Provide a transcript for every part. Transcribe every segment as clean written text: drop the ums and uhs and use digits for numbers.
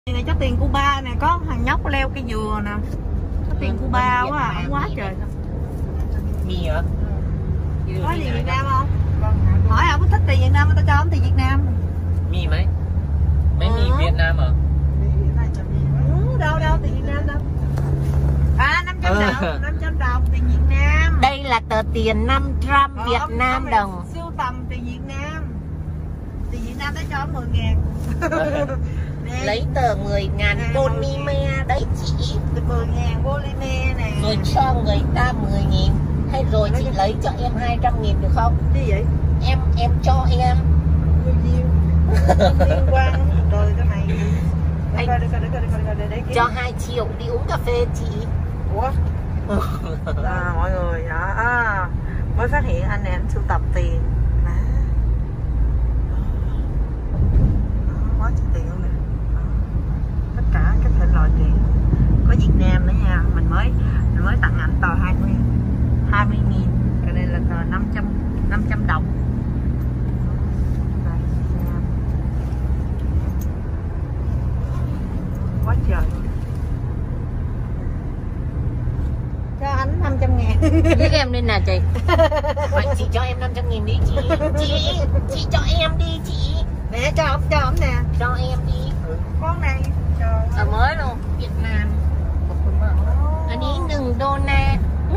Này cho tiền Cuba nè, có thằng nhóc leo cây dừa nè. Có tiền Cuba quá à, không quá trời. Mì hả? Có gì Việt Nam không? Hỏi ông có thích tiền Việt Nam tao cho ông tiền Việt Nam. Mì mấy? Mấy mì Việt Nam hả? Đâu tiền Việt Nam đâu. À 500 đồng, 500 đồng tiền Việt Nam. Đây là tờ tiền 500 Việt Nam đồng. Sưu tầm tiền Việt Nam. Tiền Việt Nam đã cho ông 10.000. Lấy tờ 10.000 polymer đấy chị. 10.000 polymer nè. Rồi cho người ta 10.000. Hay rồi chị lấy cho em 200.000 được không? Gì vậy? Em cho em. Bao nhiêu? Không liên quan. Rồi cái này. Để cho 2 triệu đi uống cà phê chị. Ủa? Mọi người mới phát hiện anh này anh sưu tập tiền. Quá trời tiền luôn nè. Tất cả các thể loại tiền. Có Việt Nam nữa nha. Mình mới tặng ảnh tờ 20.000. Cái này là tờ 500 đồng. Quá trời. Cho anh 500.000. Với em nên là chị. Vậy chị cho em 500.000 đi chị. Chị cho em đi chị. Nè cho ổng nè. Cho em đi. Con này. Trời mới luôn. Việt Nam. Anh ấy đừng donate.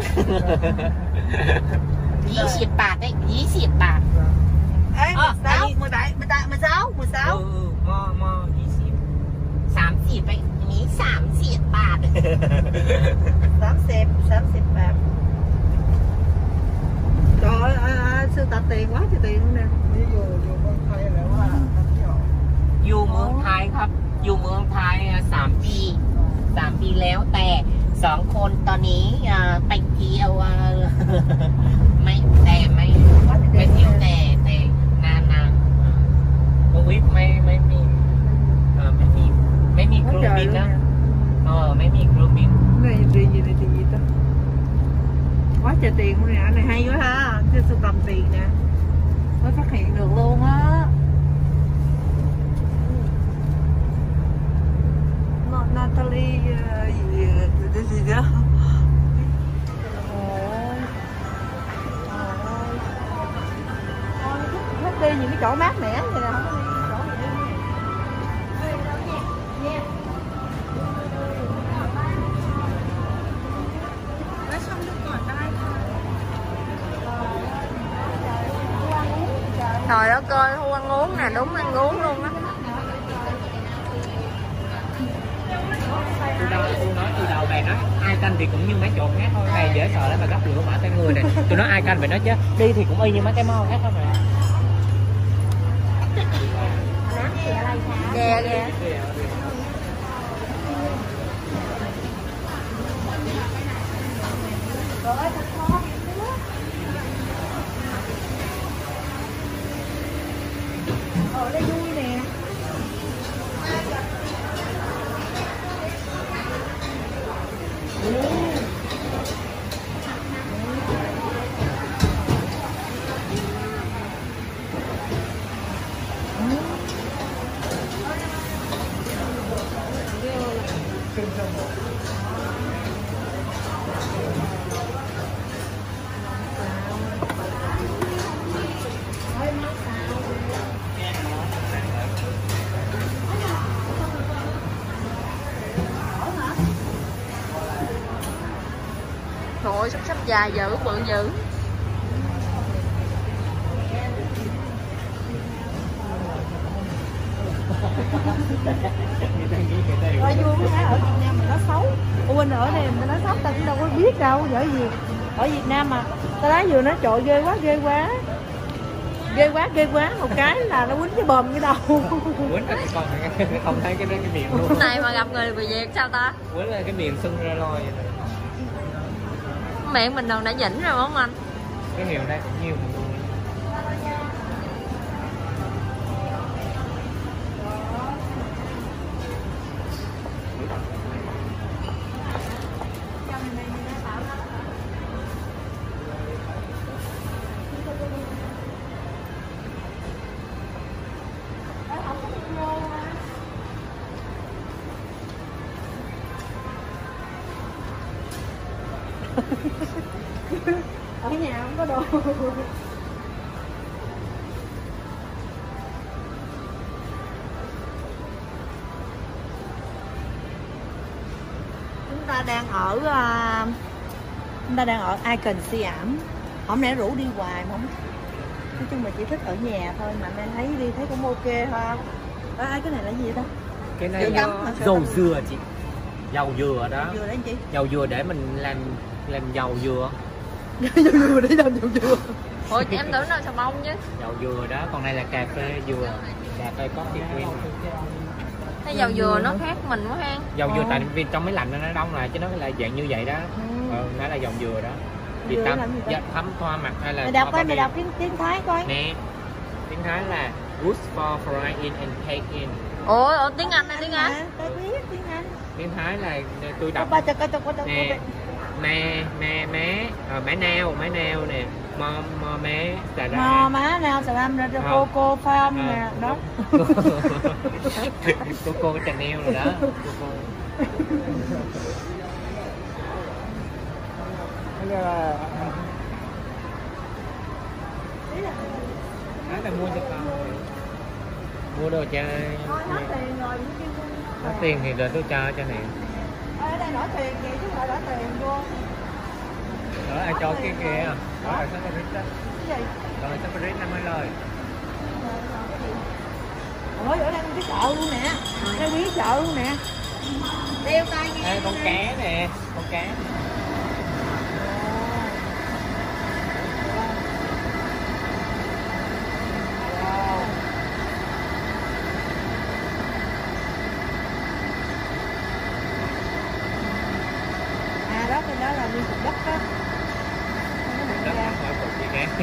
20 bạc đấy, 20 bạc. Ê, 16. 30 đấy,นี้30 bạc. 30 bạc. Trời ơi, sưu tập tiền quá trời tiền luôn nè. Dùเมืองไทยแล้วว่าอยู่เมืองไทยครับอยู่เมืองไทย3 ปีแล้วแต่2 คนตอนนี้ไปเที่ยวไม่เที่ยวแต่นานๆโอ้ยไม่มีเครื่องบินนะไม่มีเครื่องบิน Này gì ta? Quá trời tiền luôn nè, anh này hay quá ha, cái sưu tầm tiền nè. Mới phát hiện được luôn á. Natalie gì đó. Thích đi những cái chỗ mát mẻ vậy nè, không có đi chỗ gì đi. Trời đất ơi, khu ăn uống nè, đúng ăn uống luôn á. Tôi nói từ đầu này nói ai canh thì cũng như mấy chỗ khác thôi, này dễ sợ lắm mà gấp lửa bả tay người này. Tôi nói ai canh vậy đó chứ đi thì cũng y như mấy cái mall khác thôi mà. Ghê. Ở đây vui nè. Trời, sắp dài dữ, bự dữ. Ở vui quá, ở Việt Nam mình nói xấu. Quên ở đây mình nói xấu, tao cũng đâu có biết đâu, bởi vì ở Việt Nam mà tao nói vừa nói trội ghê quá, một cái là nó quýnh cái bờm như đâu. Quýnh cái con không thấy cái miệng luôn. Này mà gặp người bị Việt sao ta? Quýnh là cái miệng sưng ra loi vậy này. Miệng mình còn đã dĩnh rồi không anh? Cái hiệu đây cũng nhiều mà. Ở nhà không có đồ. Chúng ta đang ở Icon Siam. Không lẽ rủ đi hoài mà không, nói chung là chỉ thích ở nhà thôi, mà em thấy cũng ok ha. Cái này là gì ta? Cái này dầu dừa chị, dầu dừa đó. Dừa đấy chị. Dầu dừa để mình làm dầu dừa. Dầu dừa để làm dầu dừa. Ủa chị em tưởng đâu xà bông chứ. Dầu dừa đó, còn đây là cà phê dừa, cà phê coffee cream. Cái dầu dừa nó khác mình quá ha. Dầu dừa tại vì trong máy lạnh nó đông lại chứ nó là dạng như vậy đó. Nó là dầu dừa đó. Chị thấm thoa mặt hay là mày đọc coi, mày đọc tiếng Thái coi nè. Tiếng Thái là good for fry in and take in. Ủa tiếng Anh hay tiếng Anh? Tôi biết tiếng Anh. Tiếng Thái là tôi đọc nè, mé neo nè, mo mé xà ra, mo má neo xà ram ra cho cô farm nè đó. cô Chanel rồi đó. Đó là mua cho con, mua đồ chơi. Hết tiền rồi. Hết tiền thì rồi tôi cho nè. Ở đây đổi tiền kìa chứ không phải đổi tiền vô. Đó ai cho cái kia. Đó là Saparit đó. Cái gì? Rồi Saparit 50 lời. Ôi ở đây cái chợ luôn nè. Đây biết chợ luôn nè. Đeo tay nghe. Đây con cá nè, con cá. Đó cái đó là nguyên cục đất đó. Đất khỏi cục gì khác.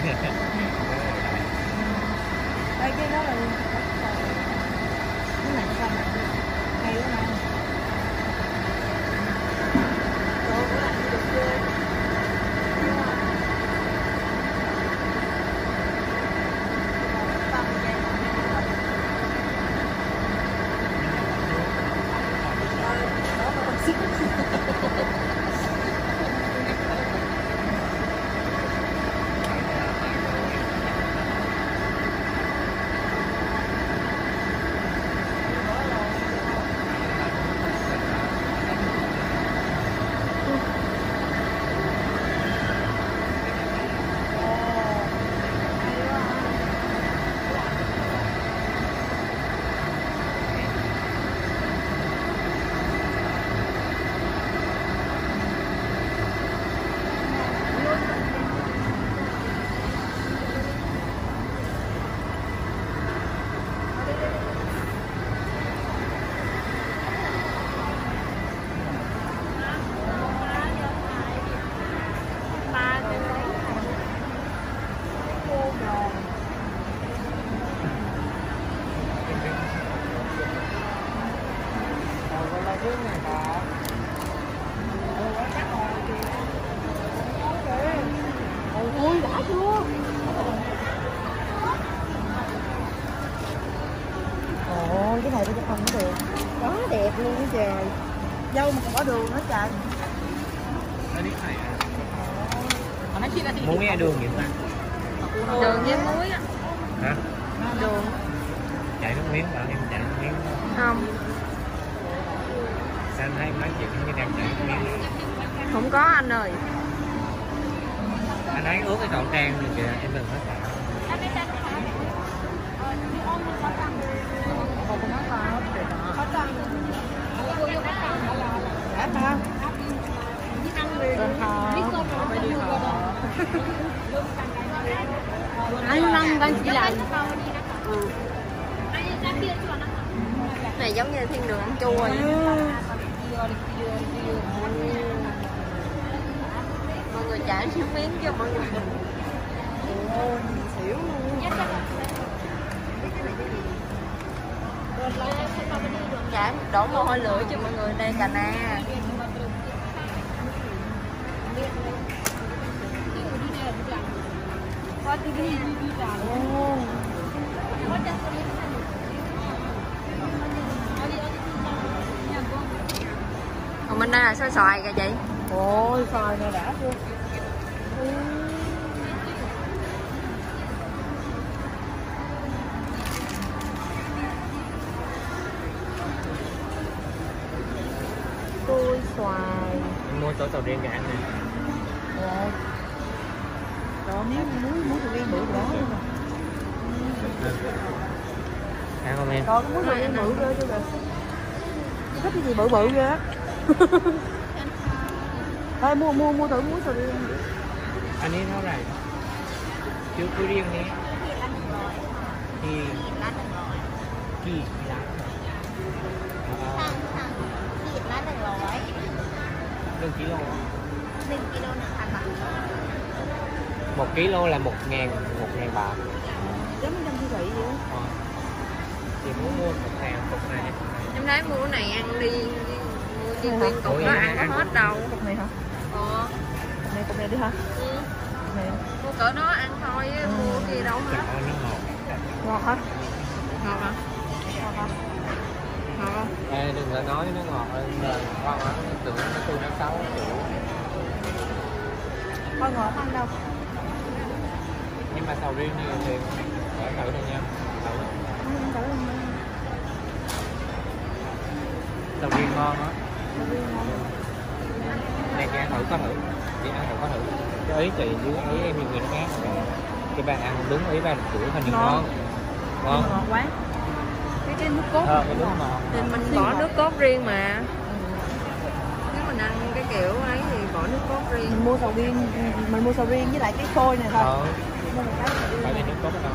Đây cái đó là nguyên cục đất rồi. Cái này sao mà hay quá ha. Đồ của anh được chưa? Ôi đã chưa? Ôi cái này tôi không có được. Quá đẹp luôn á trời. Dâu mà còn có đường nữa trời. Muối hay đường vậy ta? Đường với muối á. Hả? Đường. Chạy nước miếng bảo em chạy nước miếng. Không. Sao anh thấy mấy chị cũng như đang chạy nước miếng? Không có anh ơi. Anh ấy ướt cái khẩu trang rồi kìa, em đừng có sợ. Anh đang chỉ làm. Này giống như thiên đường ăn chua vậy. Mọi người chảy xíu miếng cho mọi người. Ôi xỉu luôn. Chảy đổ mồ hôi lửa cho mọi người. Đây cà na. Còn bên đây là xôi xoài kìa chị. Ôi xoài này đã chưa. Xôi xoài. Em mua sầu riêng gà ăn nè. Rồi. Đó miếng muối sầu riêng bự quá luôn nè. Ăn không em? Còn muối sầu riêng bự ghê chưa kìa. Thích cái gì bự bự ghê á. Thôi mua thử muối sầu riêng. Anh ấy nó này. Chú cứ riêng đi. Thì kỳ lá. Thịt lá 100. 1 kg. 1 kg 1.000 bạc. 1 kg là 1.000 bạc. Giống như trong siêu thị vậy á. Thì muốn mua 1.000 cục này. Em thấy mua cái này ăn đi nguyên cục đó ăn có hết đâu. Cục này hả? Cục này đi hả? Ừ. Cục này. Mua cỡ đó ăn thôi, mua kia đâu hết. Trời ơi, nó ngọt. Ngọt hả? Ngọt hả? Ngọt hả? Ngọt không? Ê, đừng có nói nó ngọt hơn con á, tưởng nó tươi nó xấu. Thôi ngọt ăn đâu. Nhưng mà sầu riêng thì phải thử thôi nha. Thử. Sầu riêng ngon á. Này chị ăn thử có thử. Chị ăn thử có thử. Cái ý chị với ý em nhiều người khác. Cái bạn ăn đúng ý bạn kiểu hình như ngon. Ngon. Ngọt quá. Cái nước cốt. Cái đúng ngọt. Thì mình bỏ nước cốt riêng mà. Nếu mình ăn cái kiểu ấy thì bỏ nước cốt riêng. Mình mua sầu riêng với lại cái xôi này thôi. Mua một cái sầu riêng. Phải là nước cốt đâu.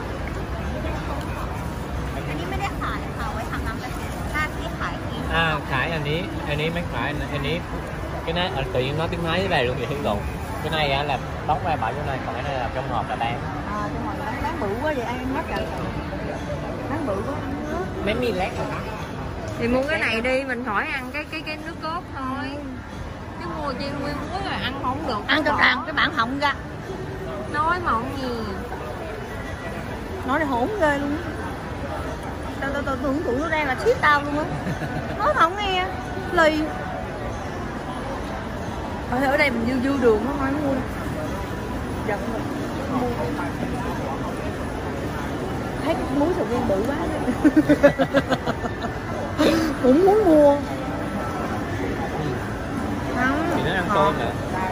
อันนี้ไม่ได้ขายค่ะไว้ทำน้ำกะทิถ้าที่ขายกิน Khải anh ấy mấy phải anh ấy cái này tự nhiên nói tiếng Máy với này luôn vậy lộn. Cái này á là bóc ra bỏ vô này, còn cái này là trong hộp là bán. Trong hộp bán bự quá vậy ăn hết cả. Bán bự quá. Mấy miếng lát rồi đó. Thì mua cái này đi, mình khỏi ăn cái nước cốt thôi. Chứ mua chi nguyên muối là ăn không được. ăn cho tràn cái bản họng ra. Nói mà không gì. Nói này hổn ghê luôn. Tao tưởng tụi nó đang là xiết tao luôn á. Nói mà không nghe. Lì. Ở đây mình dư đường nó nói mua. Giận rồi. Mua. Thấy cái muối sầu riêng bự quá đấy. Cũng muốn mua. Không. Thì nó ăn tôm nè.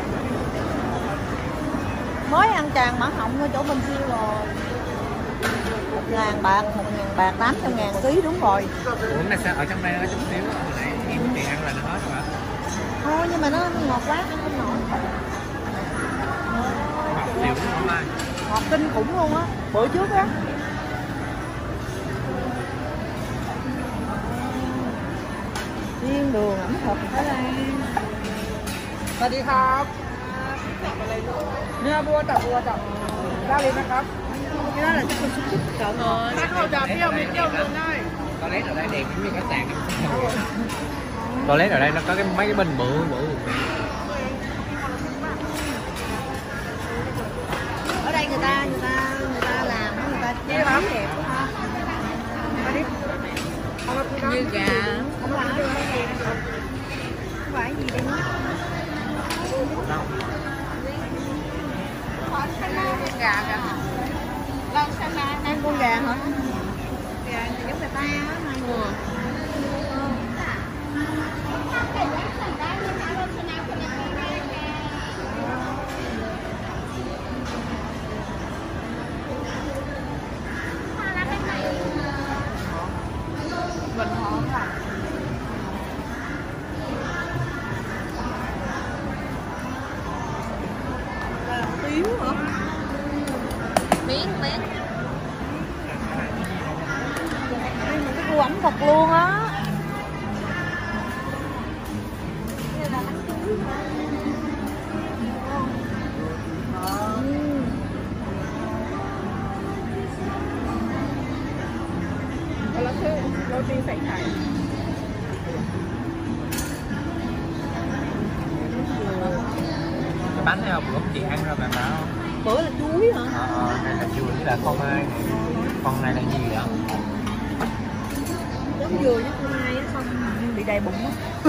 Mới ăn tràn mã họng ở chỗ bên kia rồi. 1.000 bạc, 800.000 ký đúng rồi. Ủa là sao ở trong đây nó chút xíu, hồi nãy em tiền ăn là nó hết rồi hả? Thôi nhưng mà nó ngọt quá ăn không nổi. Ngọt xíu không ai. Ngọt kinh khủng luôn á, bữa trước á. Thiên đường ẩm thực Thái Lan. สวัสดีครับเนื้อบัวจับได้เลยนะครับ Cái đó là chắc con xúc xích cỡ ngọt. ถ้าเขาจะเปรี้ยวมีเปรี้ยวเดินได้ Toilet ở đây đẹp như cái sàn. Toilet ở đây nó có mấy cái bình bự. Ở đây người ta làm, người ta chế bán đẹp quá ha. Như gà. Không làm được cái gì. Không phải gì đây nữa. Gà kìa. Ăn con gà hả? Gà giống người ta á này. Bình hồn à. Đây là tiếu hả? Miếng. Đây là cái khu ẩm thực luôn á. Đây là bánh chuối hả? Roti sạch thải. Cái bánh này không bữa chị ăn rồi mà bảo không? Bữa là chuối hả? Này là chuối với là con mai. Con này là gì vậy? Giống dừa với con mai á, xong bị bị đầy bụng á.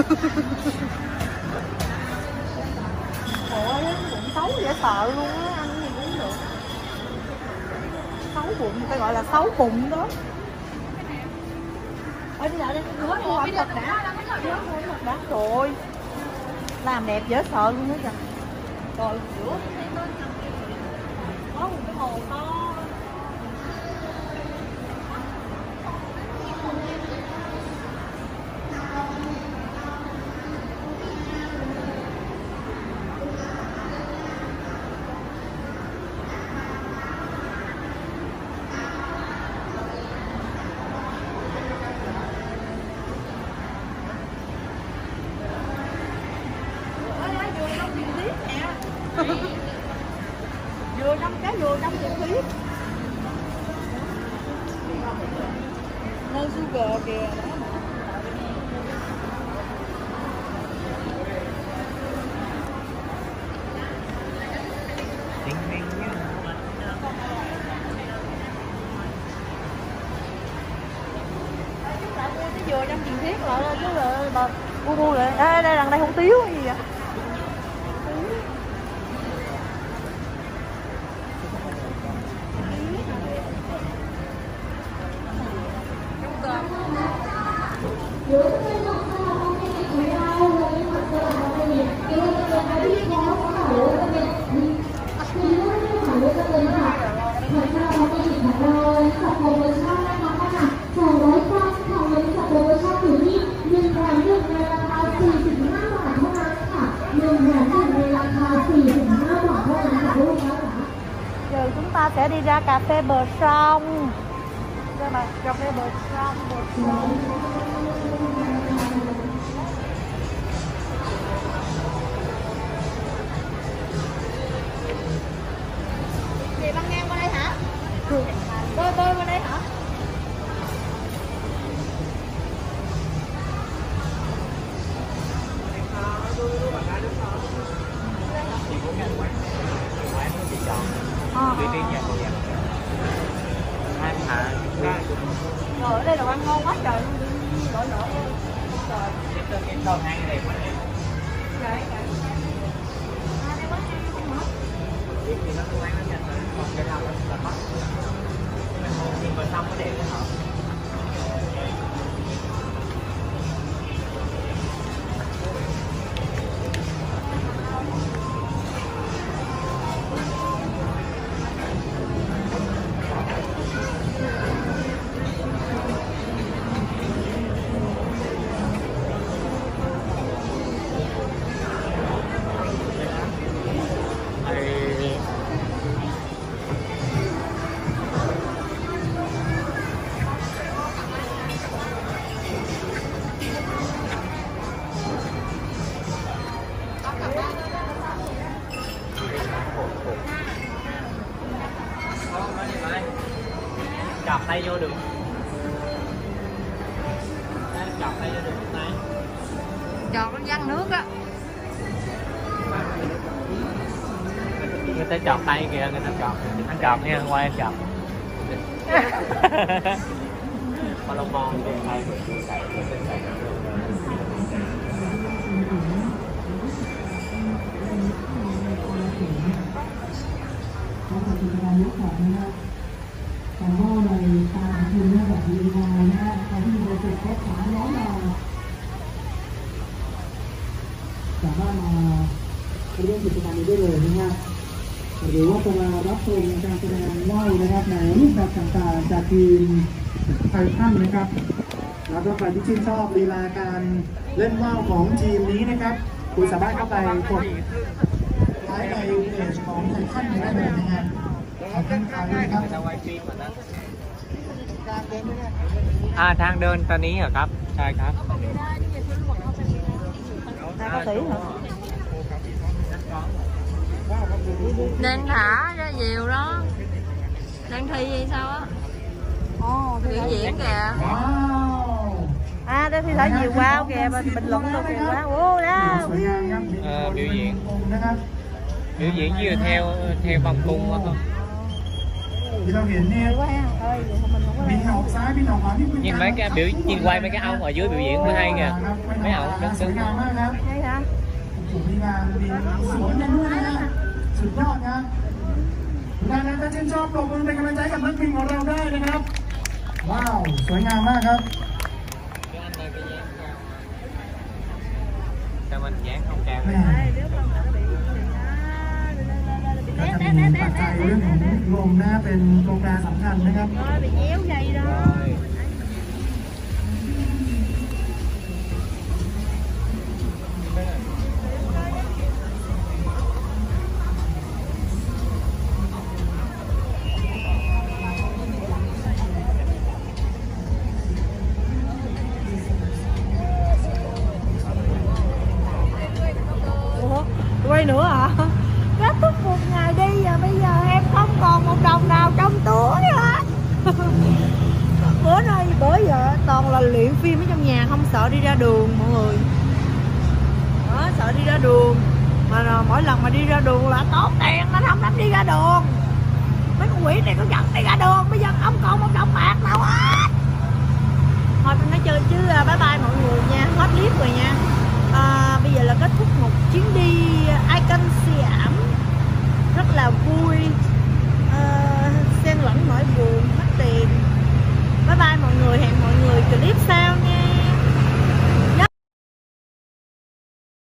Ôi, bụng xấu dễ sợ luôn á, ăn gì cũng được. Xấu bụng, phải gọi là xấu bụng đó. Ôi đi lại đi, mua ẩm thực đã. Trời ơi, làm đẹp dễ sợ luôn đó kìa. Rồi, rửa có một cái hồ to. Vừa 5 cái vừa 5 triệu phí. No sugar kìa. Vừa 5 triệu thiết lại chứ là bà bu lại. Ê, đây đằng đây không tiếu hay gì vậy? Giờ chúng ta sẽ đi ra cà phê bờ sông. Ra mà cà phê bờ sông, bờ sông. Chị băng ngang qua đây hả? Bơi qua đây hả? Rồi ở đây đồ ăn ngon quá trời luôn, lỗi trời. Cái con hai này quá đẹp. Đây quá không hả? Biết thì nó cũng ăn nó nhanh rồi, còn cái nào là bắt. Nhưng mà xong có đẹp cái hả? Chọc tay vô được. Chọc tay vô được tay. Chọt nó văng nước á. Người ta chọc tay kìa, người ta chọc. Anh chọc nha, qua em chọc. Mà lông mòn thì tay còn ngô này ta thường nóแบบดีงามนะฮะตอนที่เราติดแค่ขาล้อมาสามารถมาเล่นกิจกรรมนี้ได้เลยนะฮะหรือว่าจะมารับชมการแสดงว่าวนะครับในรูปแบบต่างๆจากทีมไททันนะครับแล้วก็ใครที่ชื่นชอบลีลาการเล่นว่าวของทีมนี้นะครับคุณสามารถเข้าไปกดไลค์ในเพจของไททันได้เลยนะฮะขอบคุณครับทางเดินตอนนี้เหรอครับใช่ครับ Có tỷ hả? Đang thả ra diều đó. Đang thi hay sao á? Biểu diễn kìa. À, đây thi thả diều wow kìa, bình luận luôn kìa quá. Ô đó. Biểu diễn vừa theo băng cung quá không? ที่เราเห็นเนี่ย quá ha. Thôi mình không có บิน lên. ออกซ้ายบินออกขวานี่เป็น nhìn mấy cái biểu nhìn quay mấy cái ông ở dưới biểu diễn mới hay kìa. Mấy ông rất สวย xứng. งามมากครับ Hay hả? ผมมีงานบินสวยกันด้วยนะฮะสุดยอดครับดังนั้นถ้าชื่นชอบปรบมือเป็นกำลังใจกับนักบินของเราได้นะครับว้าวสวยงามมากครับ Sao mình dán không cao. แม่ก็จะมีปัจจัยเรื่องของลมนะเป็นตัวแปรสำคัญนะครับ Thôi bị nhéo dây đó. Rồi. Ủa, quay nữa hả? Kết thúc một ngày đi và bây giờ em không còn một đồng nào trong túi hết. Bữa giờ toàn là luyện phim ở trong nhà, không sợ đi ra đường mọi người. Đó, sợ đi ra đường. Mà mỗi lần mà đi ra đường là tốn tiền, nó không dám đi ra đường. Mấy con quỷ này có dẫn đi ra đường, bây giờ không còn một đồng bạc nào hết. Thôi mình nói chơi chứ bye bye mọi người nha, hết clip rồi nha.